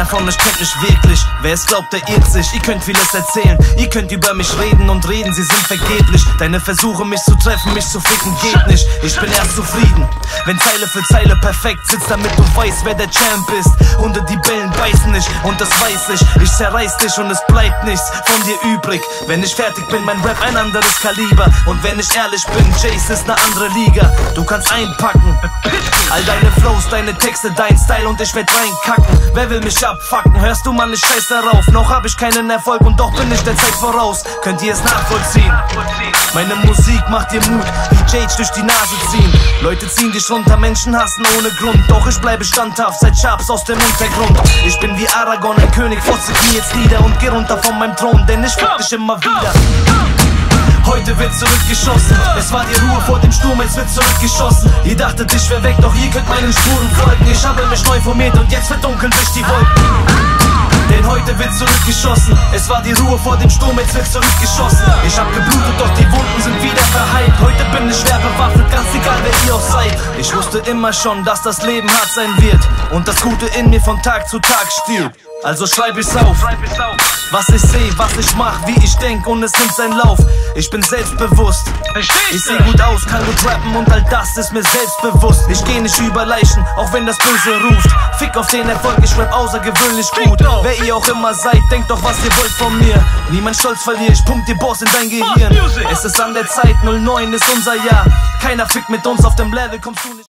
von euch kennt mich wirklich. Wer es glaubt, der irrt sich. Ihr könnt vieles erzählen, ihr könnt über mich reden und reden, sie sind vergeblich. Deine Versuche, mich zu treffen, mich zu ficken, geht nicht. Ich bin erst zufrieden, wenn Zeile für Zeile perfekt sitzt, damit du weißt, wer der Champ ist. Hunde, die bellen, beißen nicht und das weiß ich. Ich zerreiß dich und es bleibt nichts von dir übrig. Wenn ich fertig bin, mein Rap ein anderes Kaliber. Und wenn ich ehrlich bin, Jace ist ne andere Liga. Du kannst einpacken, all deine Flows, deine Texte, dein Style und ich werd reinkacken. Wer will mich abfucken? Hörst du, Mann, ich scheiß darauf. Noch hab ich keinen Erfolg und doch bin ich der Zeit voraus. Könnt ihr es nachvollziehen? Meine Musik macht dir Mut, wie Jage durch die Nase ziehen. Leute ziehen dich runter, Menschen hassen ohne Grund. Doch ich bleibe standhaft, seit Sharps aus dem Untergrund. Ich bin wie Aragorn, ein König, fotze mir jetzt nieder und geh runter von meinem Thron, denn ich fick dich immer wieder. Heute wird zurückgeschossen, es war die Ruhe vor dem Sturm, jetzt wird zurückgeschossen. Ihr dachtet, ich wär weg, doch ihr könnt meinen Spuren folgen. Ich habe mich neu formiert und jetzt verdunkeln sich die Wolken. Denn heute wird zurückgeschossen, es war die Ruhe vor dem Sturm, jetzt wird zurückgeschossen. Ich hab geblutet, doch die Wunden sind wieder verheilt. Heute bin ich schwer bewaffnet, ganz egal wer ihr auch seid. Ich wusste immer schon, dass das Leben hart sein wird und das Gute in mir von Tag zu Tag stirbt. Also schreib ich's auf, was ich seh, was ich mach, wie ich denk und es nimmt seinen Lauf. Ich bin selbstbewusst, ich seh gut aus, kann gut rappen und all das ist mir selbstbewusst. Ich geh nicht über Leichen, auch wenn das Böse ruft. Fick auf den Erfolg, ich rap außergewöhnlich gut. Wer ihr auch immer seid, denkt doch, was ihr wollt von mir. Niemand Stolz verliert, ich pump dir Boss in dein Gehirn. Es ist an der Zeit, 09 ist unser Jahr. Keiner fickt mit uns auf dem Level, kommst du nicht.